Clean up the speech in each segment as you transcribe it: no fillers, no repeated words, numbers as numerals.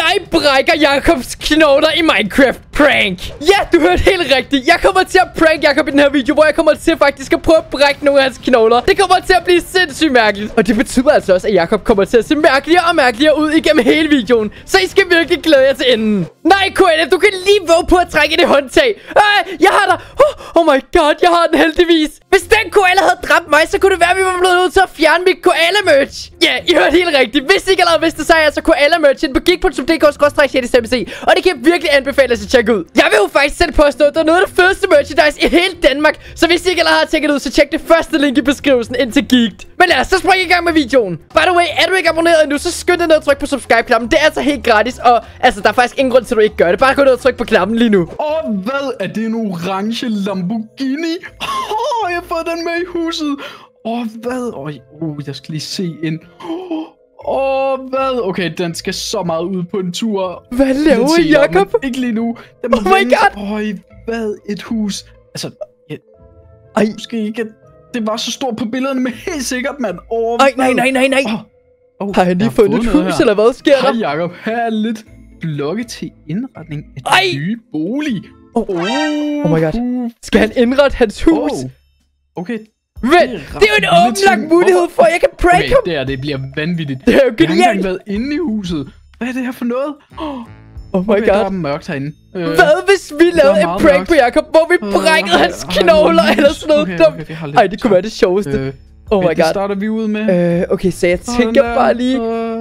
Jeg brækker Jakobs knogler i Minecraft prank. Ja, du hørte helt rigtigt. Jeg kommer til at prank Jakob i den her video, hvor jeg kommer til faktisk at prøve at brække nogle af hans knogler. Det kommer til at blive sindssygt mærkeligt. Og det betyder altså også, at Jakob kommer til at se mærkeligere og mærkeligere ud igennem hele videoen. Så I skal virkelig glæde jer til enden. Nej, Koala, du kan lige våge på at trække i det håndtag. Jeg har dig. Oh my god, jeg har den heldigvis. Hvis den koala havde dræbt mig, så kunne det være, at vi var blevet nødt til at fjerne mit koala-merch. Ja, I hørte helt rigtigt. Hvis I ikke allerede vidste, så er jeg altså koala-merch på geek.dk/6cdc. Og det kan jeg virkelig anbefale at tjekke ud. Jeg vil jo faktisk selv påstå, at det er noget af det fedeste merchandise i hele Danmark. Så hvis I ikke allerede har tjekket ud, så tjek det første link i beskrivelsen ind til Geek. Men lad os så springe i gang med videoen. By the way, er du ikke abonneret endnu, så skynd dig ned og tryk på subscribe-knappen. Det er altså helt gratis. Og altså, der er faktisk ingen grund til, at du ikke gør det. Bare gå ned og tryk på knappen lige nu. Hvad er det, en orange Lamborghini? Jeg har fået den med i huset. Hvad? Jeg skal lige se ind. Hvad? Okay, den skal så meget ud på en tur. Hvad laver Jakob? Ikke lige nu. Oh my god. Hvad? Et hus. Altså, måske ikke. Det var så stort på billederne, men helt sikkert, mand. Nej. Har han lige fundet et hus, eller hvad sker der? Hej, Jakob. Her er lidt blokke til indretning af den nye bolig. Oh my god. Skal han indrette hans hus? Okay. Men det er jo en åbenlagt mulighed for, at jeg kan prank ham. Det bliver vanvittigt. Det er jo genialt. Jeg har ikke været inde i huset. Hvad er det her for noget? Oh my god. Der er mørkt herinde. Hvad hvis vi lavede en prank på Jakob, hvor vi brækkede hans knogler eller sådan noget dumt? Ej, det kunne være det sjoveste. Oh my god. Det starter vi ud med. Okay, så jeg tænker bare lige.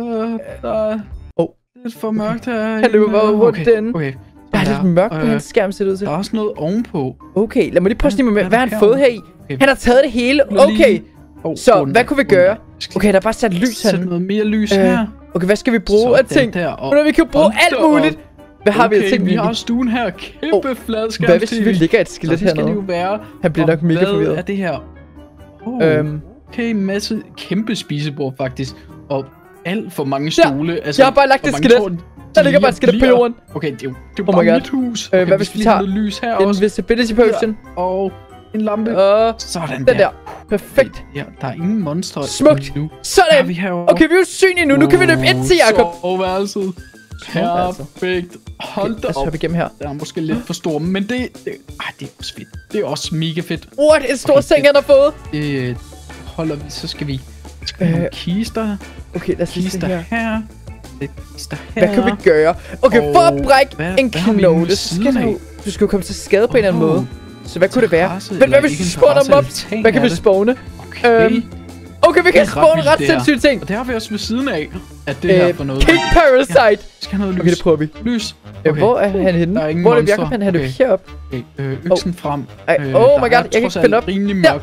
Lidt for mørkt her. Han løber bare rundt den. Okay. Der er lidt mørkt på hans skærm, ser det ud til. Der er også noget ovenpå. Okay, lad mig lige prøve at snige med. Hvad har han fået her i? Han har taget det hele. Okay. Så, hvad kunne vi gøre? Okay, der er bare sat lys her. Sæt noget mere lys her. Okay, hvad skal vi bruge af ting? Vi kan bruge alt muligt. Hvad har vi af ting? Vi har stuen her. Kæmpe fladskærm. Hvad hvis vi lægger et skelet hernede? Det skal jo være. Han bliver nok mega forvirret. Hvad er det her? Okay, masse kæmpe spisebord faktisk. Og alt for mange stole. Jeg har bare lagt et skelet. Der ligger bare et skelet på jorden. Okay, det er jo bare mit hus. Hvad hvis vi tager lys her også? Invisibility potion. Og en lampe. Sådan der. Perfekt. Ja, der er ingen monster. Smukt. Sådan. Okay, vi er usynlige nu. Nu kan vi løbe ind til Jakob. Soveværelset. Perfekt. Hold da op. Lad os hoppe igennem her. Det er måske lidt for stor, men det er også fedt. Det er også mega fedt. Det er en stor seng, han har fået. Det holder vi, så skal vi have nogle kister. Okay, lad os lige se her. Hvad kan vi gøre? Okay, for at brække en knogle, så skal du skal jo komme til skade på en eller anden måde. Så hvad kunne det være? Men hvad hvis vi spawner dem op? Hvad kan vi spawne? Okay, vi kan spawne ret sindssyge ting. Og det har vi også ved siden af, at det her for noget. King Parasite. Skal have noget lys. Okay, det prøver vi. Lys. Hvor er han henne? Hvor er det Jakob? Han er herop. Øksen frem. Oh my god, jeg kan ikke finde op. Rimelig mørkt.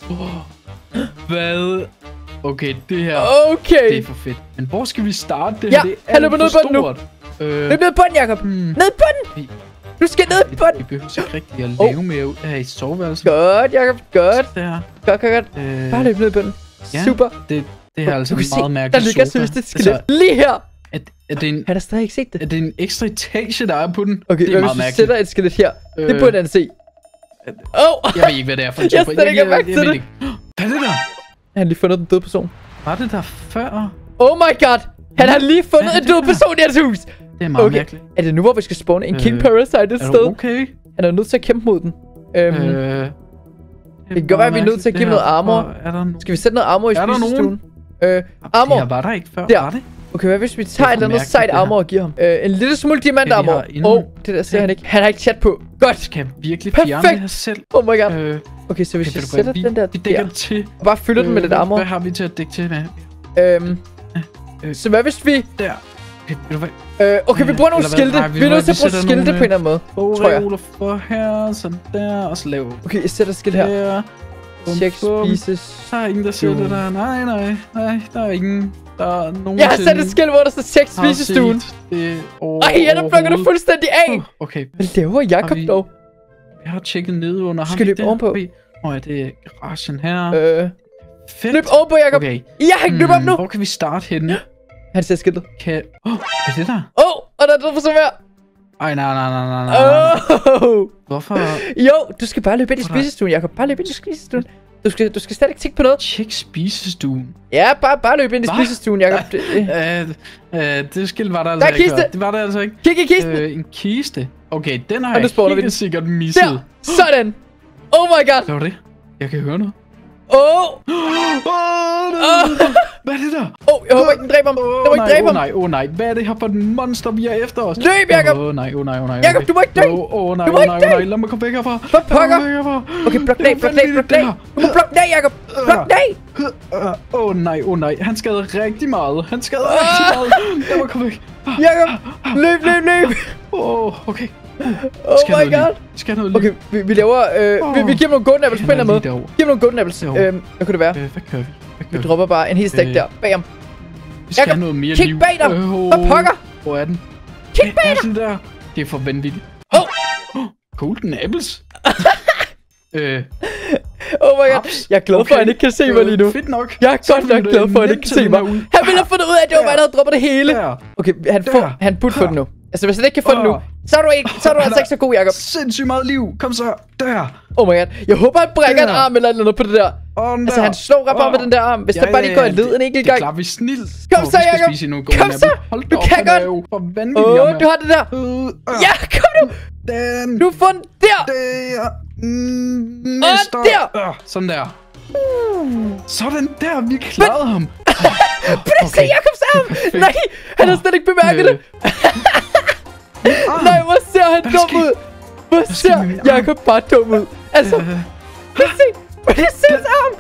Hvad? Okay, det her. Okay. Det er for fedt. Men hvor skal vi starte det her? Ja, han løber ned på den nu. Løb ned på den, Jakob. Ned på den. Du skal ned på den. Vi behøver ikke rigtig at lave mere ud her i soveværelset. Godt, Jakob. Godt. Der. Godt. Bare løb ned på den. Super. Det er altså meget mærkeligt. Der ligger seriøst et skelet lige her. Er det en... Han har stadig ikke set det. Er det en ekstra etage, der er på den? Okay, det er hvis vi sætter et skelet her. Det burde han se. Jeg ved ikke, hvad det er for en type. Jeg slet ikke mærke til det. Hvad er det der? Han har lige fundet den døde person. Var det der før? Oh my god. Han har lige fundet en død person i hans hus. Det er meget mærkeligt. Er det nu, hvor vi skal spawne en King Parasite et sted? Okay. Han er nødt til at kæmpe mod den. Det kan godt være, at vi er nødt til at give noget armor. Skal vi sætte noget armor i spisestuen? Armor. Det var der ikke før, var det? Okay, hvad hvis vi tager et eller andet sejt armor og giver ham? En lille smule diamantarmor. Det der ser han ikke. Han har ikke chat på. Godt. Skal jeg virkelig fjerne det her selv? Oh my god. Okay, så hvis jeg sætter den der til. Og bare fylder den med lidt armor. Hvad har vi til at dække til med? Så hvad hvis vi... Der. Okay, vi bruger nogle skilte. Vi er nødt til at bruge skilte på en eller anden måde, tror jeg. For her, sådan der, og så laver. Okay, jeg sætter skilt her. Check spises. Der er ingen, der siger det der. Nej, der er ingen. Der er nogen. Jeg har sat et skilt, hvor der står check spisestuen. Ej, jeg plukker det fuldstændig af. Okay. Hvad laver Jakob dog? Jeg har tjekket ned under ham. Skal løbe ovenpå? Ja, det er garagen her. Fedt. Løb ovenpå, Jakob. Okay. Jeg har ikke løbet op nu. Hvor kan vi starte henne? Han ser skiltet. Hvad er det der? Og der er noget for så mere. Ej, nej. Hvorfor? Jo, du skal bare løbe ind i spisestuen, Jakob. Bare løbe ind i spisestuen. Du skal slet ikke tænke på noget. Tjek spisestuen. Ja, bare løb ind i spisestuen, Jacob. Det skilt var der altså ikke. Kiste. Det var der altså ikke. Kig i kisten. En kiste. Okay, den har jeg helt sikkert misset. Der. Sådan. Oh my god. Hvad var det? Jeg kan høre noget. Hvad er det der? Jeg håber ikke, den dræber ham. Nej. Hvad er det her for et monster, vi er efter os? Løb, Jacob. Nej. Jacob, du må ikke dø. Nej. Lad mig komme væk herfra. Hvad pokker? Okay, blok den af. Du må blokke den af, Jacob. Blok den af. Nej. Han skadede rigtig meget. Lad mig komme væk. Jacob, løb. Okay. Oh my god. Skal noget okay, vi laver... vi giver dem nogle golden apples på en eller anden måde. Giv dem nogle golden apples. Hvad kunne det være? Hvad gør vi? Vi dropper bare en hel stik der. Bag ham. Vi skal have noget mere liv. Kig bag dig. Hvad pokker? Hvor er den? Kig bag dig. Der. Det er for vanvittigt. Golden apples? Oh my god. Jeg er glad for, at han ikke kan se mig lige nu. Fedt nok. Jeg er godt nok glad for, at han ikke kan se mig. Han ville have fundet ud af, at det var mig, der havde droppet det hele. Okay, han burde få det nu. Altså, hvis han ikke kan få det nu, så er du altså ikke så god, Jacob. Sindssygt meget liv. Kom så. Der. Oh my god. Jeg håber, han brækker en arm eller noget på det der. Altså, han slår ret bare med den der arm. Hvis der bare lige går i led en enkelt gang. Det klarer vi snilt. Kom så, Jacob. Kom så. Du kan godt. Du har det der. Ja, kom nu. Du får den der. Og der. Sådan der. Sådan der. Vi klarede ham. Prøv at se Jakobs arm. Nej, han har slet ikke bemærket det. Nej, hvor ser han dum ud. Hvor ser Jakob bare dum ud. Altså, prøv at se hans arm.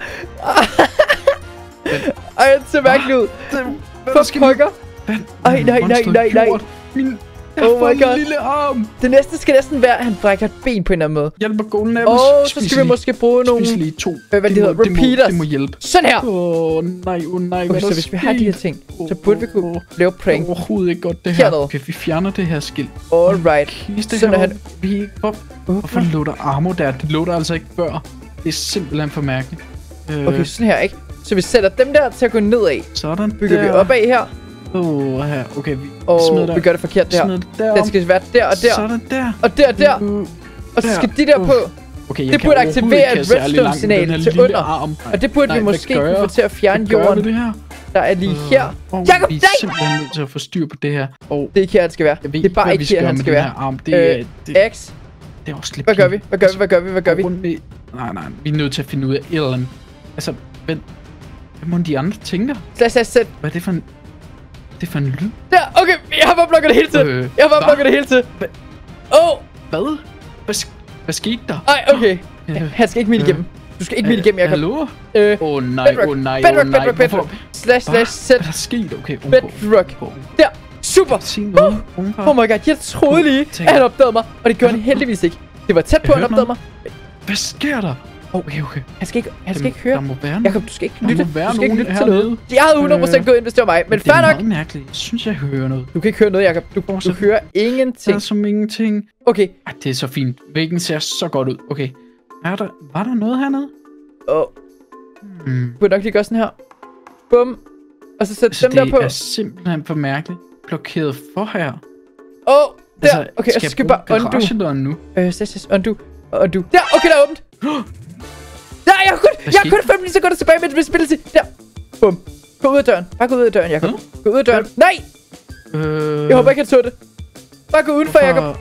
Ej, han ser mærkelig ud. For pokker. Ej, nej. Oh my god. Lille arm. Det næste skal næsten være, at han brækker et ben på en eller anden måde. Hjælp mig golden apples. Så skal vi måske bruge nogle... Spis lige 2. Hvad det hedder? Repeaters. Det må hjælpe. Sådan her. Nej. Okay, så hvis vi har de her ting, så burde vi kunne lave prank. Overhovedet ikke godt det her. Okay, vi fjerner det her skilt. Alright. Sådan han... Hvorfor låter armor der? Det låter altså ikke før. Det er simpelthen for mærkeligt. Okay, sådan her, ikke? Så vi sætter dem der til at gå nedad. Sådan bygger vi opad her. Her. Okay, vi gør det forkert der. Den skal være der og der. Sådan der. Og der. Og så skal de der på. Okay, det burde aktivere et redstone-signal til under. Og det burde vi måske kunne få til at fjerne jorden. Der er lige her. Jakob, vi er simpelthen nødt til at få styr på det her. Det er ikke her, han skal være. Det er bare ikke her, han skal være. X. Det er også lidt. Hvad gør vi? Nej. Vi er nødt til at finde ud af et eller andet. Altså, hvad må de andre tænke? Slash. Hvad er det for en... Det er for en lyd. Der, okay, jeg har bare blokket det hele til. Hvad? Hvad skete der? Ej, okay. Han skal ikke mile igennem. Du skal ikke mile igennem, Jacob. Hallo? Nej. Bedrock. Slash. Hvad er der sket? Okay, Bedrock. Der. Super. Oh my god, jeg troede lige, at han opdagede mig. Og det gjorde han heldigvis ikke. Det var tæt på, at han opdagede mig. Hvad sker der? Okay. Han skal ikke høre. Der må være Jakob, du skal ikke lytte. Du skal ikke lytte til noget. Jeg havde 100% gået ind, hvis det var mig. Men fair nok. Det er meget mærkeligt. Jeg synes, jeg hører noget. Du kan ikke høre noget, Jakob. Du hører ingenting. Der er som ingenting. Okay. Det er så fint. Væggen ser så godt ud. Okay. Var der noget hernede? Du kan nok lige gøre sådan her. Bum. Og så sæt dem der på. Det er simpelthen for mærkeligt. Blokeret for her. Der. Okay, og så skal bare undo. Nu? Undo. Der. Okay, der er åbent. Der, jeg har kun 5 sekunder tilbage med invisibility. Der. Bum. Gå ud af døren. Bare gå ud af døren, Jacob. Gå ud af døren. Nej! Jeg håber ikke, han så det. Bare gå udenfor, Jacob.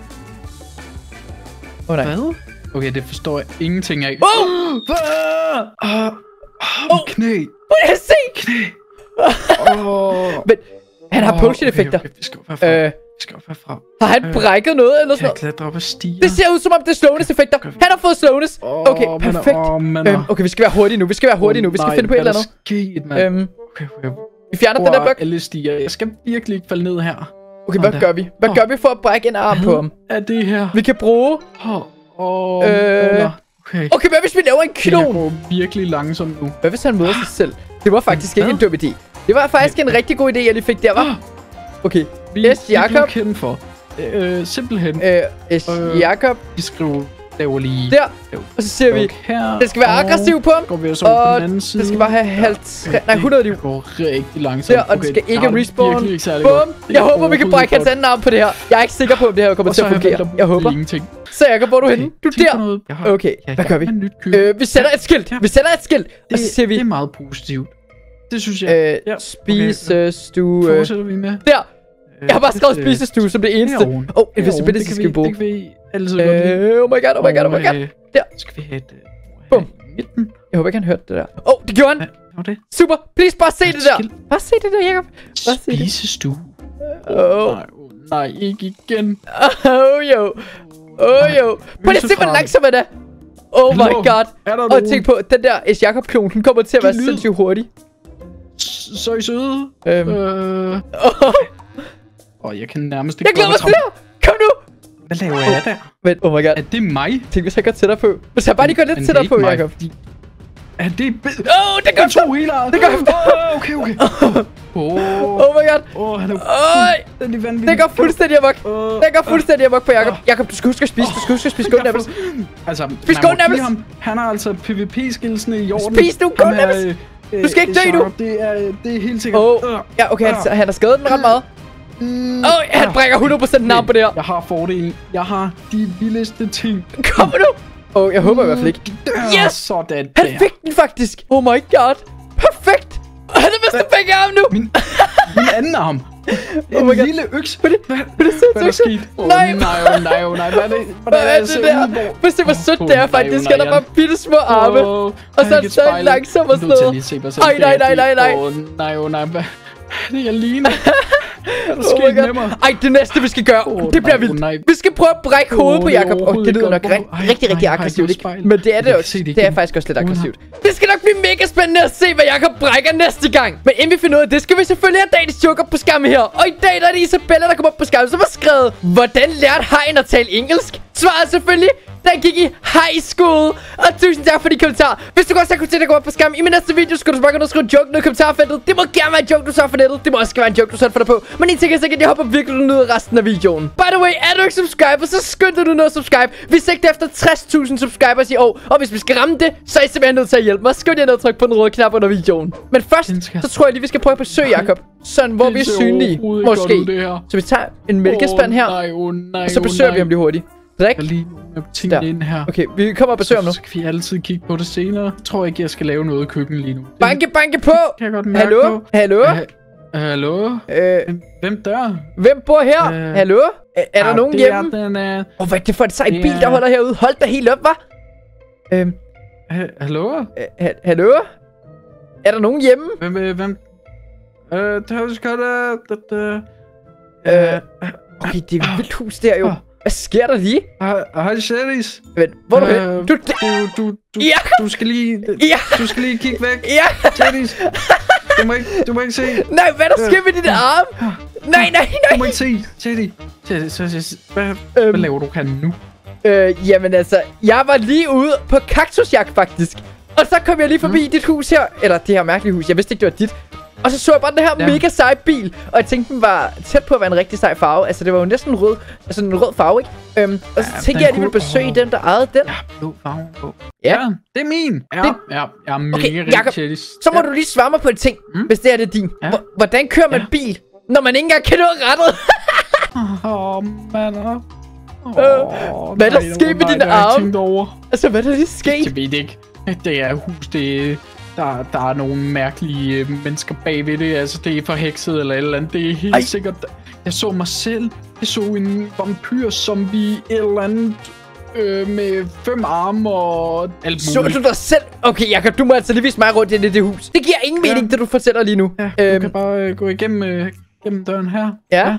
Nej. Hvad? Okay, det forstår jeg ingenting af. Knæ. Må jeg se? Knæ. Men han har potion-effekter. Vi skal op herfra. Har han brækket noget eller sådan noget? Kan jeg klatre op og stige? Det ser ud som om det er slowness-effekter. Han har fået slowness. Okay, perfekt. Okay, vi skal være hurtige nu. Vi skal finde på et eller andet. Vi fjerner den der blok. Alle stiger. Jeg skal virkelig ikke falde ned her. Okay, hvad gør vi? Hvad gør vi for at brække en arm på ham? Hvad er det her? Vi kan bruge... Okay, hvad hvis vi laver en klon? Det går virkelig langsomt nu. Hvad hvis han møder sig selv? Det var faktisk ikke en dum idé. Det var faktisk en rigtig god idé, jeg lige fik der, var. Okay, Jakob. For. Simpelthen. Jakob. Vi skriver laver lige... Der. Og så siger vi, her, det skal være aggressiv på ham. Går vi så på den anden side. Det skal bare have 100 liv. Det går rigtig langsomt. Der, og det skal ikke respawn. Bum. Jeg håber, vi kan brække hans anden arm på det her. Jeg er ikke sikker på, om det her kommer til at fungere. Jeg håber. Så Jacob, hvor er du henne? Du er der. Okay, hvad gør vi? Vi sætter et skilt. Og så siger vi... Det er meget positivt. Det synes jeg. Spisestue. Fortsætter vi med. Der. Jeg har bare skrevet spisestue som det eneste. Invisibility skal vi bruge. Det kan vi altid godt. Oh my god. Der. Skal vi have et... Bum. Jeg håber ikke, han hørte det der. Det gjorde han. Super. Please, bare se det der. Bare se det der, Jacob. Spisestue. Nej, ikke igen. Jo. Prøv lige at se, hvor langsom er det. Oh my god. Og tænk på, den der Jacob-klon, den kommer til at være sindssygt hurtig. Så I søde. Jeg kan nærmest ikke... Jeg glæder mig til det. Kom nu. Hvad laver jeg der? Vent, oh my god. Er det mig? Tænk, hvis jeg går tættere på. Hvis jeg bare lige går lidt tættere på, Jacob. Er det... det gør to healer. Det gør okay. Oh my god. Han er fuldstændig vanvittig. Det går fuldstændig amok. på Jacob. Jacob, du skal huske at spise. Gold Apples. Altså, spis Gold Apples. Han har altså PvP-skillsene i orden. Spis nu Gold Apples. Du skal ikke dø nu. Det er helt sikkert. Ja, okay, han har skadet den ret meget. Han brækker 100% navn på det her. Jeg har fordelen. Jeg har de vildeste ting. Kom nu. Jeg håber i hvert fald ikke. Yes! Sådan. Han fik den faktisk. Oh my god. Perfekt. Han er vist begge arme nu. Min anden arm. En lille øks. Hvad er der sket? Nej. Hvad er det der? Hvis det var sødt der faktisk. Han har bare bitte små arme. Og så er han stadig langsom og sådan noget. Nej. Det er Line. Det næste vi skal gøre, det bliver vildt. Vi skal prøve at brække hovedet på Jacob. Det lyder nok rigtig aggressivt, ikke? Men det er det også. Det er faktisk også lidt aggressivt. Det skal nok blive mega spændende at se, hvad Jacob brækker næste gang. Men inden vi finder ud af det, skal vi selvfølgelig have dagens joker på skærmen her. Og i dag der er det Isabella, der kommer op på skærmen, som har skrevet: hvordan lærte hajen at tale engelsk? Svaret er selvfølgelig: den gik i high school. Og tusind tak for de kommentarer. Hvis du godt kunne tænke dig at komme op på skærmen i min næste video, skal du bare gå ned og skrive en joke ned i kommentarfeltet. Det må gerne være en joke, du så for nettet. Det må også være en joke, du så for dig på. Men en ting er sikkert, jeg håber virkelig, du nyder resten af videoen. By the way, er du ikke subscriber, så skynd dig nu ned og subscribe. Vi sigter efter 60.000 subscribers i år. Og hvis vi skal ramme det, så er I simpelthen nødt til at hjælpe mig. Skynd jer ned og tryk på den røde knap under videoen. Men først, så tror jeg lige, vi skal prøve at besøge Jacob. Sådan, hvor vi er synlige. Måske. Så vi tager en mælkespand her. Og så besøger vi ham lige hurtigt. Drik. Ind her. Okay, vi kommer og besøger ham nu. Så kan vi altid kigge på det senere. Jeg tror ikke, jeg skal lave noget i køkkenet lige nu. Banke på! Kan jeg godt mærke på. Hallo? Hvem der? Hvem bor her? Hallo? Er der nogen hjemme? Hvad er det for et sejt bil, der holder herude? Hold da helt op, hva'? Hallo? Hallo? Er der nogen hjemme? Hvem? Okay, det er et vildt hus der jo. Hvad sker der lige? Hej, Shellis. Vent, hvor er du hen? Du skal lige... Du skal lige kigge væk. Ja. Shellis. Du må ikke se. Nej, hvad der sker med dit arm? Nej. Du må ikke se. Shellis. Hvad laver du nu? Jamen altså, jeg var lige ude på kaktusjagt faktisk. Og så kom jeg lige forbi dit hus her. Eller det her mærkelige hus. Jeg vidste ikke, det var dit. Og så jeg bare den her mega sej bil. Og jeg tænkte, den var tæt på at være en rigtig sej farve. Altså, det var jo næsten rød. Altså, en rød farve, ikke? Og så tænkte jeg, at jeg ville besøge den, der ejede den. Ja, blå farve på. Ja, det er min. Ja, jeg er mega Jacob, så må du lige svare mig på en ting, hvis det er det din. Hvordan kører man bil, når man ikke engang kan nå rettet? Hvad er der sket med dine arme? Altså, hvad er der lige sket? Jeg ved ikke. Det er hus, der er nogle mærkelige mennesker bagved det. Altså, det er forhekset eller et eller andet. Det er helt sikkert. Jeg så mig selv. Jeg så en vampyr-zombie et eller andet med 5 arme og alt muligt. Så du dig selv? Okay, Jacob, du må altså lige vise mig rundt i det hus. Det giver ingen mening, det du fortæller lige nu. Ja, du kan bare gå igennem døren her. Ja.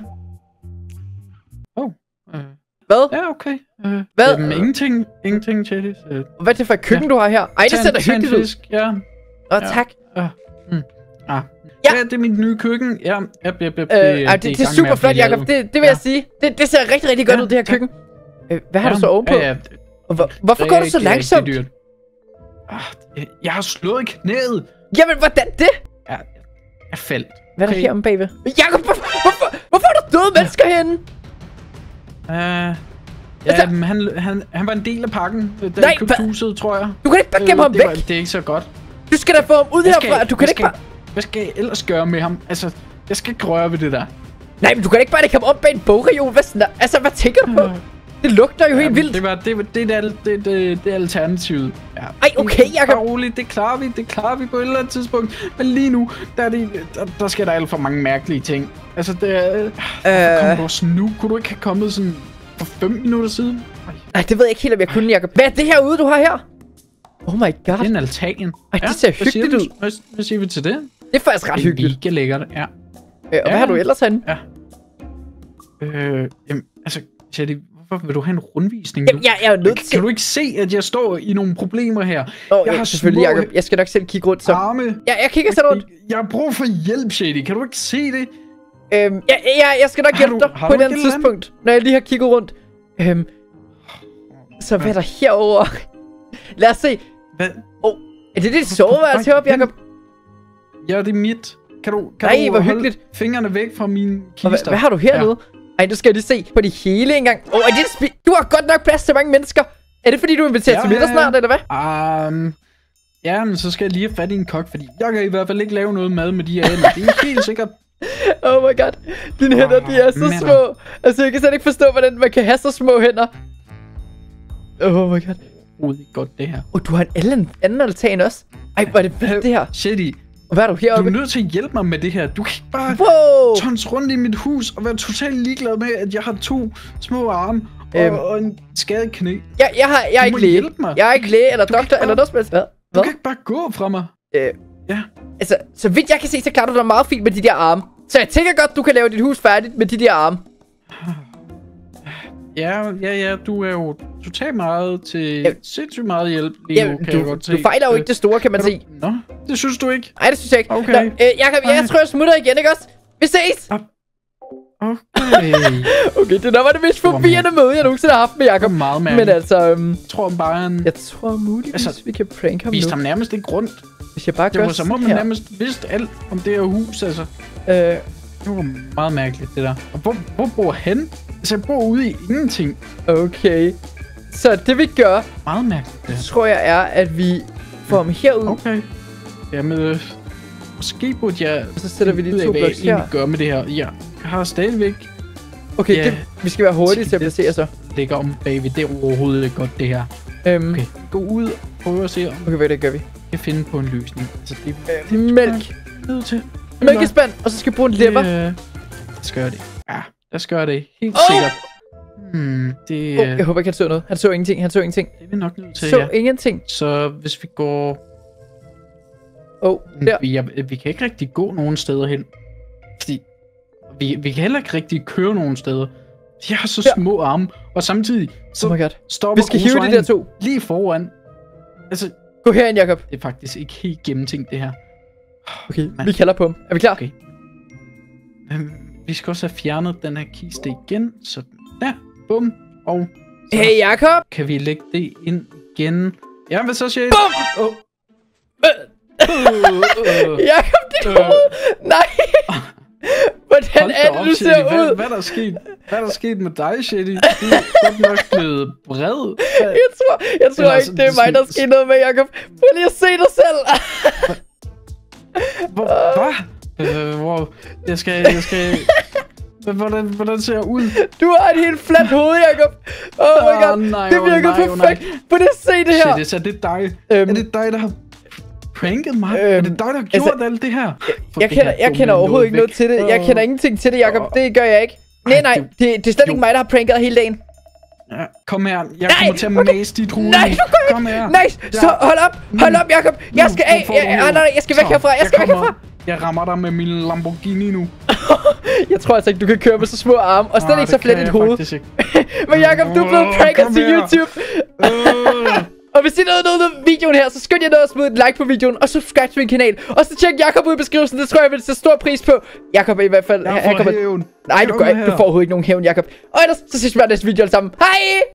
Hvad? Ja, okay. Hvad? Ingenting, Chalice. Hvad er det for et køkken, du har her? Ej, det ser da hyggeligt ud. Ja. Tak. Ja, det er mit nye køkken. Ja, det er super flot, Jacob. Det vil jeg sige. Det ser rigtig godt ud, det her køkken. Hvad har du så ovenpå? Hvorfor går du så langsomt? Jeg har slået knæet. Jamen, hvordan det? Jeg faldt. Hvad er der her om bagved? Jacob, hvorfor er der døde mennesker herinde? Ja, altså, han var en del af pakken, da jeg købte huset, tror jeg. Du kan ikke bare gemme ham væk. Det er ikke så godt. Du skal da få ham ud herfra. Du kan ikke bare... Hvad skal jeg ellers gøre med ham? Altså, jeg skal ikke røre ved det der. Nej, men du kan ikke bare lægge ham op bag en bogreol. Hvad tænker du på? Det lugter jo helt vildt. Det er alternativet. Ja. Ej, okay, Jakob. Bare roligt, det klarer vi på et eller andet tidspunkt. Men lige nu, der sker der alt for mange mærkelige ting. Altså, kom du også nu? Kunne du ikke have kommet sådan for 5 minutter siden? Nej, det ved jeg ikke helt, om jeg kunne, Jakob. Hvad er det herude, du har her? Oh my god. Det er en altan. Ej, det ser hyggeligt ud. Hvad siger vi til det? Det er faktisk ret hyggeligt. Det er mega lækkert, ja. Og hvad har du ellers herinde? Ja. Jamen, altså, Shady, hvorfor vil du have en rundvisning nu? Jamen, jeg er jo nødt til... Kan du ikke se, at jeg står i nogle problemer her? Jeg har selvfølgelig, Jacob. Jeg skal nok selv kigge rundt, så... Arme. Ja, jeg kigger selv rundt. Jeg har brug for hjælp, Shady. Kan du ikke se det? Jeg skal nok hjælpe dig på et andet tidspunkt, når jeg lige har kigget rundt. Så hvad er der herovre? Lad os se. Hvad? Er det dit soveværelse heroppe, Jacob? Ja, det er mit. Kan du hvor hyggeligt. Fingrene væk fra min kister? Hvad har du hernede? Ej, du skal lige se på det hele engang. Er det du har godt nok plads til mange mennesker. Er det fordi, du inviterer til middag snart, eller hvad? Ja, men så skal jeg lige have fat i en kok, fordi jeg kan i hvert fald ikke lave noget mad med de her hænder. Det er helt sikkert. Oh my god. Dine hænder, de er så små. Altså, jeg kan slet ikke forstå, hvordan man kan have så små hænder. Oh my god. Det er godt, det her. Du har en anden altan også. Ej, hvor er det vildt, det her. Shady. Og hvad er du heroppe? Du er nødt til at hjælpe mig med det her. Du kan ikke bare tons rundt i mit hus og være totalt ligeglad med, at jeg har 2 små arme og en skadet knæ. Jeg er ikke læge. Jeg er ikke læge eller doktor eller noget som helst. Hvad? Du kan ikke bare gå fra mig. Ja. Altså, så vidt jeg kan se, så klarer du dig meget fint med de der arme. Så jeg tænker godt, du kan lave dit hus færdigt med de der arme. Ja, du er jo totalt meget til sindssygt meget hjælp lige nu, kan jeg godt se. Du fejler jo ikke det store, kan man sige. Nå, det synes du ikke? Nej, det synes jeg ikke. Okay. Nå, jeg tror, jeg smutter igen, ikke også? Vi ses! Okay, det der var det mest forvirrende møde, jeg nogensinde har haft med Jacob. Meget mærkeligt. Men altså... Jeg tror muligvis, vi kan prank ham nu. Viste ham nærmest ikke rundt. Hvis jeg bare gør så må man nærmest vidste alt om det her hus, altså. Det var meget mærkeligt, det der. Og hvor bor han? Altså, jeg bor ude i ingenting. Okay. Så det vi gør... Meget mærkeligt, det tror jeg er, at vi får ham herud. Okay. Jamen, måske burde jeg... Og så sætter vi de 2 bloks her. Hvad gør med det her? Jeg har stadigvæk... Okay, vi skal være hurtige til at placere så. Ligger om bagved. Det er overhovedet ikke godt, det her. Okay, gå ud og prøve at se om... Okay, hvad det gør vi? Jeg finde på en løsning. Altså, det mælk. Nødt til. Mælkespand, og så skal vi bruge en lever. Lad os gøre det. Ja, lad os gøre det. Helt sikkert. Jeg håber ikke, han så noget. Han så ingenting. Det er vi nok nødt til, så ingenting. Så hvis vi går... der. Vi kan ikke rigtig gå nogen steder hen. Fordi... Vi kan heller ikke rigtig køre nogen steder. De har så små arme. Og samtidig... Så stopper vi skal hive de der 2. Lige foran. Altså... Gå herind, Jacob. Det er faktisk ikke helt gennemtænkt, det her. Okay, vi kalder på ham. Er vi klar? Okay. Vi skal også have fjernet den her kiste igen. Sådan der. Bum. Og så hey, Jacob! Kan vi lægge det ind igen? Ja, hvad så, Shady? Bum! Jacob, dit hoved! Nej! Hvordan er det, du ser ud? Hvad er der sket? Hvad er der sket med dig, Shady? Du er godt nok blevet bred. Jeg tror ikke, det er mig, der sker noget med, Jacob. Prøv lige at se dig selv. Hvad? Jeg skal... Hvordan ser jeg ud? Du har et helt fladt hoved, Jacob. Oh my god. Nej, det virker perfekt. Prøv lige at se det her. Shit, er det dig? Er det dig, der har pranket mig? Er det dig, der har gjort alt det her? Jeg kender overhovedet ikke noget til det. Jeg kender ingenting til det, Jacob. Det gør jeg ikke. Nej. Det er slet ikke mig, der har pranket hele dagen. Ja, kom her. Jeg kommer til at mase dit hoved. Nej, kom her. Nej, så hold op, Jacob. Jeg skal af. Jeg skal væk herfra. Jeg rammer dig med min Lamborghini nu. Jeg tror altså ikke, du kan køre med så små arme. Og slet ikke så flet et hoved. Men Jacob, du er blevet pranket til YouTube. Og hvis I nåede videoen her, så skynd jer ned og smid et like på videoen. Og subscribe til min kanal. Og så tjek Jacob ud i beskrivelsen. Det tror jeg vil sætte stor pris på. Jacob er i hvert fald... Jeg får hævn. Nej, du får overhovedet ikke nogen hævn, Jacob. Og ellers, så ses vi bare næste video alle sammen. Hej!